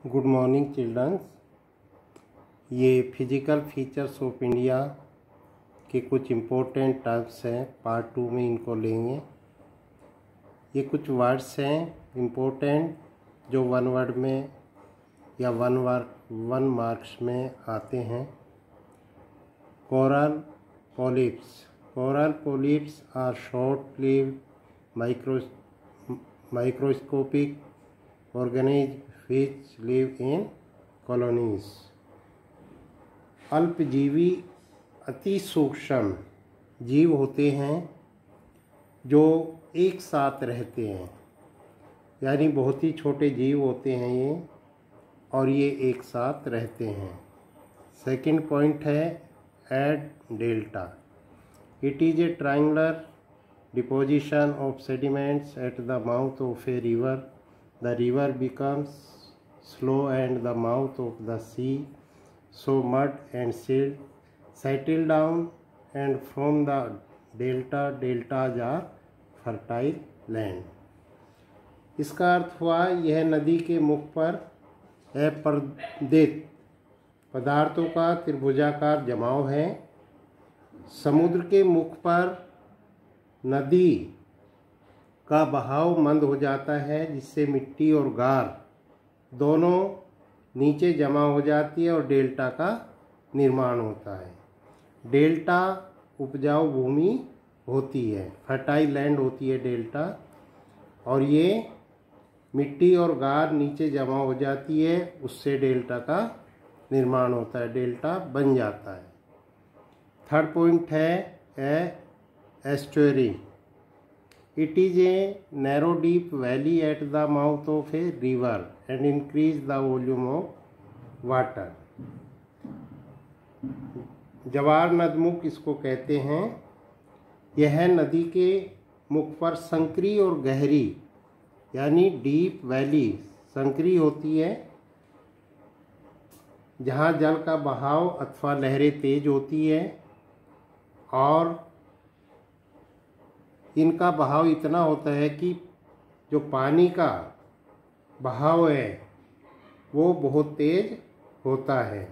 Good morning childrens. ये physical features of India के कुछ इम्पोर्टेंट टर्म्स हैं, पार्ट 2 में इनको लेंगे। ये कुछ वर्ड्स हैं इम्पोर्टेंट जो वन वर्ड में या वन मार्क्स में आते हैं। Coral polyps. Coral polyps are short lived microscopic organism which live in colonies। अल्पजीवी अति सूक्ष्म जीव होते हैं जो एक साथ रहते हैं, यानी बहुत ही छोटे जीव होते हैं ये, और ये एक साथ रहते हैं। सेकंड पॉइंट है एड delta. It is a triangular deposition of sediments at the mouth of a river. The river becomes slow and the mouth of the sea, so mud and silt settle down, and from the deltas are fertile land। इसका अर्थ हुआ यह नदी के मुख पर अपर्दित पदार्थों का त्रिभुजाकार जमाव है। समुद्र के मुख पर नदी का बहाव मंद हो जाता है, जिससे मिट्टी और गार दोनों नीचे जमा हो जाती है और डेल्टा का निर्माण होता है। डेल्टा उपजाऊ भूमि होती है, फर्टाइल लैंड होती है डेल्टा, और ये मिट्टी और गार नीचे जमा हो जाती है, उससे डेल्टा का निर्माण होता है, डेल्टा बन जाता है। थर्ड पॉइंट है estuary. It is a narrow deep valley at the mouth of a river and increase the volume of water। जवार नदमुख इसको कहते हैं। यह नदी के मुख पर संकरी और गहरी यानी डीप वैली संकरी होती है, जहाँ जल का बहाव अथवा लहरें तेज होती है, और इनका बहाव इतना होता है कि जो पानी का बहाव है वो बहुत तेज होता है।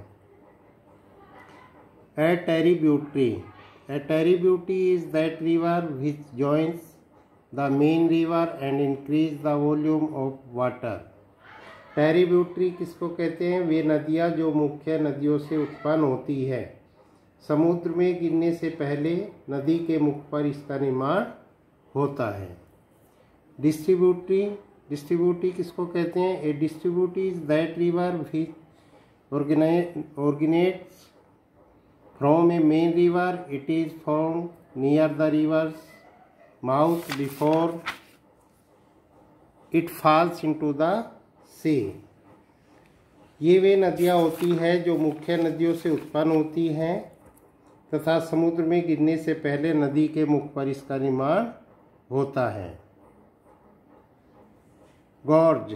A tributary is that river which joins the main river and increase the volume of water. Tributary किसको कहते हैं? वे नदियाँ जो मुख्य नदियों से उत्पन्न होती है, समुद्र में गिरने से पहले नदी के मुख पर इसका निर्माण होता है। डिस्ट्रीब्यूटरी किसको कहते हैं? A distributary is that river which originates from a main river। It is found near the river's mouth before it falls into the sea। ये वे नदियाँ होती हैं जो मुख्य नदियों से उत्पन्न होती हैं तथा समुद्र में गिरने से पहले नदी के मुख पर इसका निर्माण होता है। गॉर्ज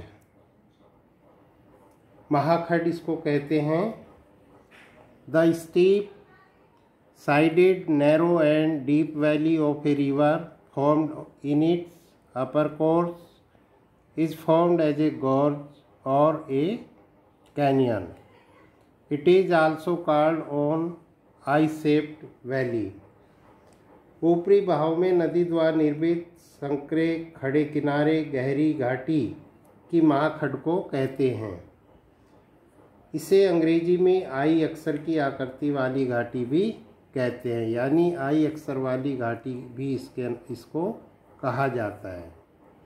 महाखंड इसको कहते हैं। The steep sided narrow and deep valley of a river formed in its upper course is formed as a gorge और a canyon. It is also called an I shaped valley. ऊपरी बहाव में नदी द्वारा निर्मित संकरे खड़े किनारे गहरी घाटी की महाखंड को कहते हैं। इसे अंग्रेजी में आई अक्षर की आकृति वाली घाटी भी कहते हैं, यानी आई अक्षर वाली घाटी भी इसको कहा जाता है।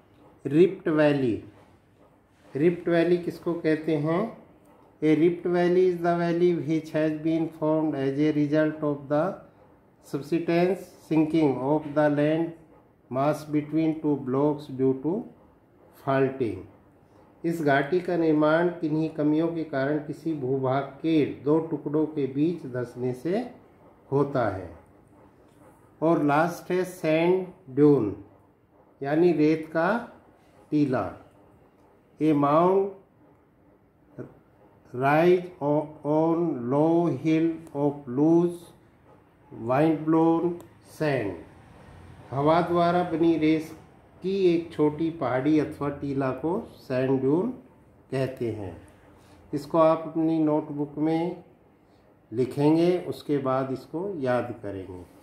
रिफ्ट वैली किसको कहते हैं? A rift valley is the valley which has been formed as a result of the subsidence sinking of the land mass between two blocks due to faulting। इस घाटी का निर्माण किन्हीं कमियों के कारण किसी भूभाग के दो टुकड़ों के बीच धंसने से होता है। और लास्ट है सैंड ड्यून यानी रेत का टीला। A mount rise on low hill of loose wind blown sand. हवा द्वारा बनी रेस की एक छोटी पहाड़ी अथवा टीला को सैंड ड्यून कहते हैं। इसको आप अपनी नोटबुक में लिखेंगे, उसके बाद इसको याद करेंगे।